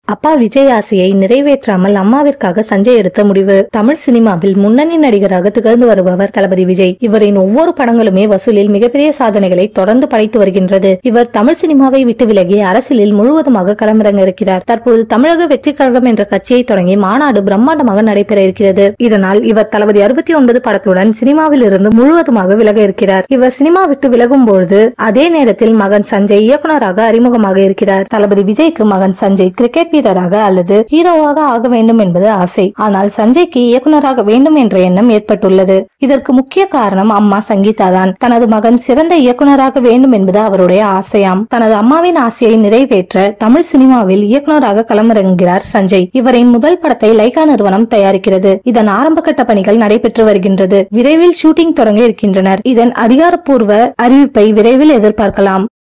அப்பா விஜய் ஆசையை நிறைவேற்றாமல் அம்மாவிற்காக சஞ்சய் எடுத்த முடிவு. தமிழ் சினிமாவில் முன்னணி நடிகராக திகழ்ந்து வருபவர் தளபதி விஜய். இவரின் ஒவ்வொரு படங்களுமே வசூலில் மிகப்பெரிய சாதனைகளை தொடர்ந்து படைத்து வருகின்றது. இவர் தமிழ் சினிமாவை விட்டு விலகி அரசியலில் முழுவதுமாக களமிறங்க இருக்கிறார். தற்போது தமிழக வெற்றி கழகம் என்ற கட்சியை தொடங்கி மாநாடு பிரம்மாண்டமாக நடைபெற இருக்கிறது. இதனால் இவர் தளபதி 69 படத்துடன் சினிமாவில் இருந்து முழுவதுமாக விலக இருக்கிறார். இவர் சினிமா விட்டு விலகும் பொழுது அதே நேரத்தில் மகன் சஞ்சய் இயக்குநராக அறிமுகமாக இருக்கிறார். தளபதி விஜய்க்கு மகன் சஞ்சய் கிரிக்கெட் வீரராக அல்லது ஹீரோவாக ஆக வேண்டும் என்பது ஆசை. ஆனால் சஞ்சய்க்கு இயக்குநராக வேண்டும் என்ற எண்ணம் ஏற்பட்டுள்ளது. இதற்கு முக்கிய காரணம் அம்மா சங்கீதா தான். தனது மகன் சிறந்த இயக்குநராக வேண்டும் என்பது அவருடைய ஆசையாம். தனது அம்மாவின் ஆசையை நிறைவேற்ற தமிழ் சினிமாவில் இயக்குநராக களமிறங்குகிறார் சஞ்சய். இவரின் முதல் படத்தை லைகா நிறுவனம் தயாரிக்கிறது. இதன் ஆரம்ப கட்ட பணிகள் நடைபெற்று வருகின்றது. விரைவில் ஷூட்டிங் தொடங்க இருக்கின்றனர். இதன் அதிகாரப்பூர்வ அறிவிப்பை விரைவில் எதிர்பார்க்கலாம்.